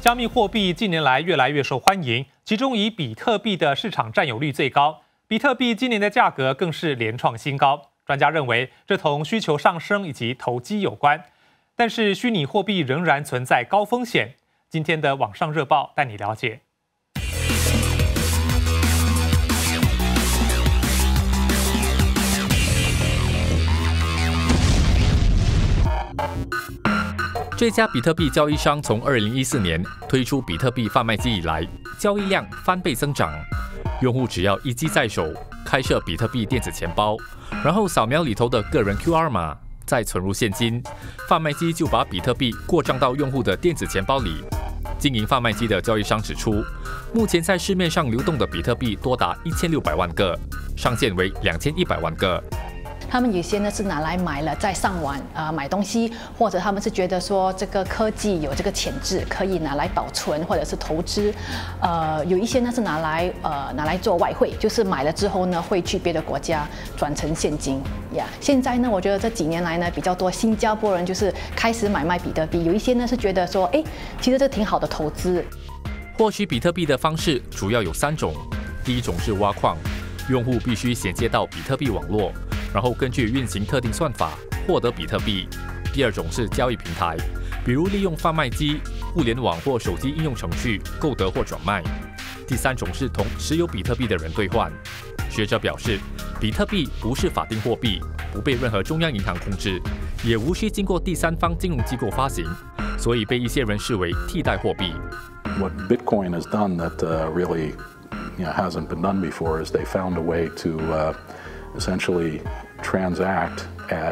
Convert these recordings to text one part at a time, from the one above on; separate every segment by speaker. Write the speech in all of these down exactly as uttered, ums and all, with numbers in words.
Speaker 1: 加密货币近年来越来越受欢迎，其中以比特币的市场占有率最高。比特币今年的价格更是连创新高。专家认为，这同需求上升以及投机有关。但是，虚拟货币仍然存在高风险。今天的网上热报带你了解。
Speaker 2: 这家比特币交易商从二零一四年推出比特币贩卖机以来，交易量翻倍增长。用户只要一机在手，开设比特币电子钱包，然后扫描里头的个人 Q R 码，再存入现金，贩卖机就把比特币过账到用户的电子钱包里。经营贩卖机的交易商指出，目前在市面上流动的比特币多达一千六百万个，上限为两千一百万个。
Speaker 3: 他们有些呢是拿来买了再上网呃买东西，或者他们是觉得说这个科技有这个潜质，可以拿来保存或者是投资。呃，有一些呢是拿来呃拿来做外汇，就是买了之后呢会去别的国家转成现金呀。Yeah. 现在呢，我觉得这几年来呢比较多新加坡人就是开始买卖比特币，有一些呢是觉得说，哎，其实这挺好的投资。
Speaker 2: 获取比特币的方式主要有三种，第一种是挖矿，用户必须衔接到比特币网络。 然后根据运行特定算法获得比特币。第二种是交易平台，比如利用贩卖机、互联网或手机应用程序购得或转卖。第三种是同持有比特币的人兑换。学者表示，比特币不是法定货币，不被任何中央银行控制，也无需经过第三方金融机构发行，所以被一些人视为替代货币。
Speaker 4: What Bitcoin has done that uh, really you know, hasn't been done before is they found a way to uh, essentially transact at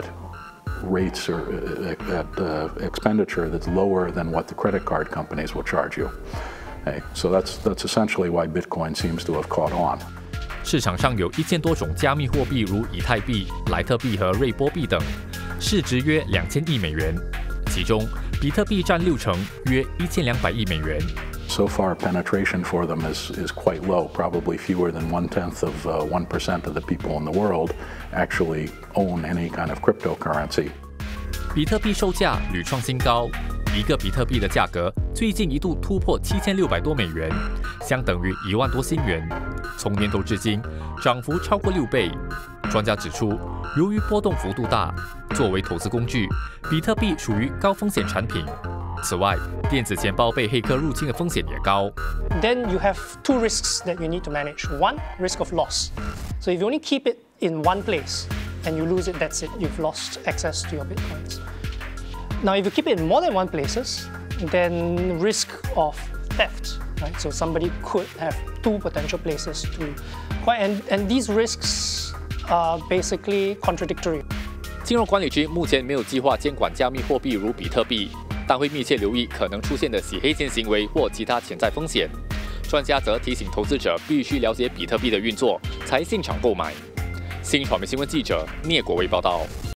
Speaker 4: rates or at uh, expenditure that's lower than what the credit card companies will charge you. Okay, so that's that's essentially why Bitcoin seems to have caught on.
Speaker 2: 市场上有一千多种加密货币，如以太币、莱特币和瑞波币等，市值约两千亿美元，其中比特币占六成，约一千两百亿美元。
Speaker 4: So far, penetration for them is, is quite low. Probably fewer than one tenth of uh, one percent of the people in the world actually own any kind of cryptocurrency.
Speaker 2: 比特币售价屡创新高，一个比特币的价格最近一度突破七千六百多美元，相等于一万多新元。从年头至今，涨幅超过六倍。专家指出，由于波动幅度大，作为投资工具，比特币属于高风险产品。 此外，电子钱包被黑客入侵的风险也高。
Speaker 5: Then you have two risks that you need to manage. One, risk of loss. So if you only keep it in one place and you lose it, that's it. You've lost access to your bitcoins. Now, if you keep it in more than one places, then risk of theft, right? So somebody could have two potential places to acquire, and and these risks are basically contradictory.
Speaker 2: 金融管理局目前没有计划监管加密货币如比特币。 但会密切留意可能出现的洗黑钱行为或其他潜在风险。专家则提醒投资者必须了解比特币的运作，才进场购买。新传媒新闻记者聂国威报道。